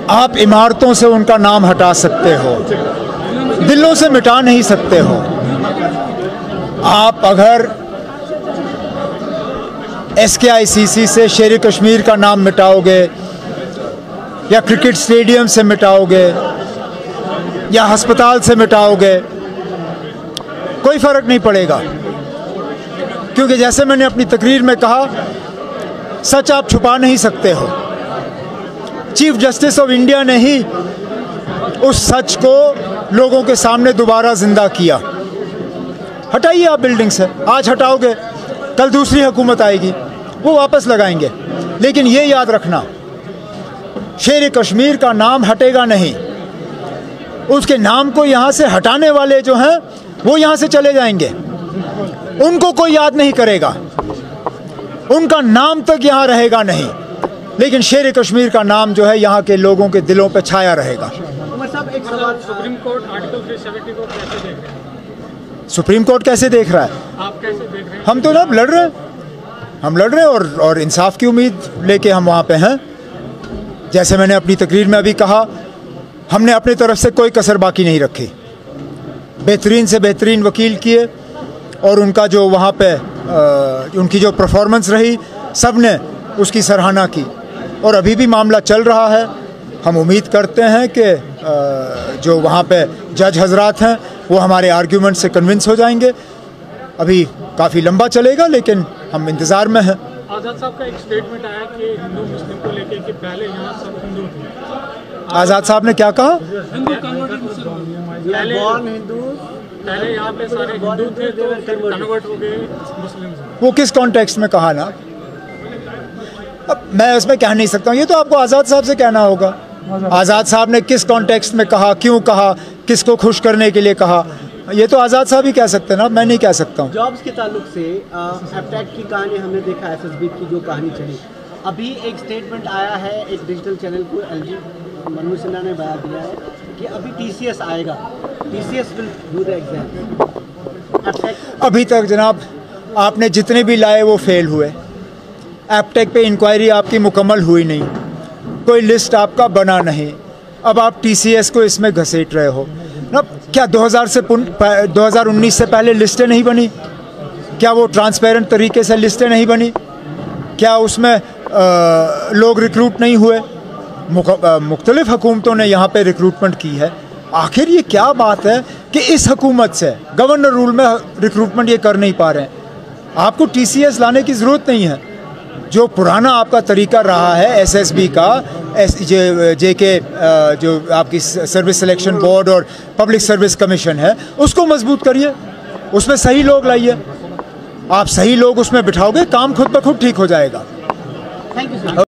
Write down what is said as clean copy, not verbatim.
आप इमारतों से उनका नाम हटा सकते हो, दिलों से मिटा नहीं सकते हो। आप अगर SKICC से शेर कश्मीर का नाम मिटाओगे या क्रिकेट स्टेडियम से मिटाओगे या अस्पताल से मिटाओगे, कोई फ़र्क नहीं पड़ेगा, क्योंकि जैसे मैंने अपनी तकरीर में कहा, सच आप छुपा नहीं सकते हो। चीफ जस्टिस ऑफ इंडिया ने ही उस सच को लोगों के सामने दोबारा जिंदा किया। हटाइए आप बिल्डिंग से, आज हटाओगे कल दूसरी हुकूमत आएगी, वो वापस लगाएंगे। लेकिन ये याद रखना, शेर कश्मीर का नाम हटेगा नहीं। उसके नाम को यहाँ से हटाने वाले जो हैं वो यहाँ से चले जाएंगे, उनको कोई याद नहीं करेगा, उनका नाम तक यहाँ रहेगा नहीं, लेकिन शेर कश्मीर का नाम जो है यहाँ के लोगों के दिलों पे छाया रहेगा। एक सवाल, सुप्रीम कोर्ट आर्टिकल 370 को कैसे देख रहे हैं? सुप्रीम कोर्ट कैसे देख रहा है? आप कैसे देख रहे हैं? हम तो अब लड़ रहे हैं, हम लड़ रहे हैं और इंसाफ की उम्मीद लेके हम वहाँ पे हैं। जैसे मैंने अपनी तकरीर में अभी कहा, हमने अपनी तरफ से कोई कसर बाकी नहीं रखी। बेहतरीन से बेहतरीन वकील किए और उनका जो वहाँ पे उनकी जो परफॉर्मेंस रही, सब ने उसकी सराहना की और अभी भी मामला चल रहा है। हम उम्मीद करते हैं कि जो वहाँ पे जज हजरात हैं वो हमारे आर्ग्यूमेंट से कन्विंस हो जाएंगे। अभी काफ़ी लंबा चलेगा, लेकिन हम इंतज़ार में हैं। आज़ाद साहब का एक स्टेटमेंट आया कि हिंदू मुस्लिम को लेकर कि पहले यहाँ सब हिंदू थे। आज़ाद साहब ने क्या कहा? हिंदू कन्वर्टेड मुस्लिम, पहले यहाँ पे सारे हिंदू थे तो कन्वर्ट हो गए मुस्लिम। वो किस कॉन्टेक्स्ट में कहा ना, अब मैं उसमें कह नहीं सकता हूँ, ये तो आपको आज़ाद साहब से कहना होगा। आज़ाद साहब ने किस कॉन्टेक्स्ट में कहा, क्यों कहा, किसको खुश करने के लिए कहा, ये तो आज़ाद साहब ही कह सकते हैं ना, मैं नहीं कह सकता हूँ। जॉब्स के ताल्लुक से एपटेक की कहानी हमने देखा, SSB की जो कहानी चली, अभी एक स्टेटमेंट आया है एक डिजिटल चैनल को LG मनोज सिन्हा ने बयान दिया है कि अभी TCS आएगा, TCS will do the exam. अभी तक जनाब आपने जितने भी लाए वो फेल हुए। एपटेक पे इंक्वायरी आपकी मुकम्मल हुई नहीं, कोई लिस्ट आपका बना नहीं, अब आप TCS को इसमें घसीट रहे हो ना। क्या 2019 से पहले लिस्टें नहीं बनी? क्या वो ट्रांसपेरेंट तरीके से लिस्टें नहीं बनी? क्या उसमें लोग रिक्रूट नहीं हुए? मुख्तलिफ हुकूमतों ने यहाँ पे रिक्रूटमेंट की है। आखिर ये क्या बात है कि इस हुकूमत से गवर्नर रूल में रिक्रूटमेंट ये कर नहीं पा रहे हैं? आपको TCS लाने की ज़रूरत नहीं है। जो पुराना आपका तरीका रहा है SSB का, JK जो आपकी सर्विस सिलेक्शन बोर्ड और पब्लिक सर्विस कमीशन है, उसको मजबूत करिए, उसमें सही लोग लाइए। आप सही लोग उसमें बिठाओगे, काम खुद ब खुद ठीक हो जाएगा। Thank you sir.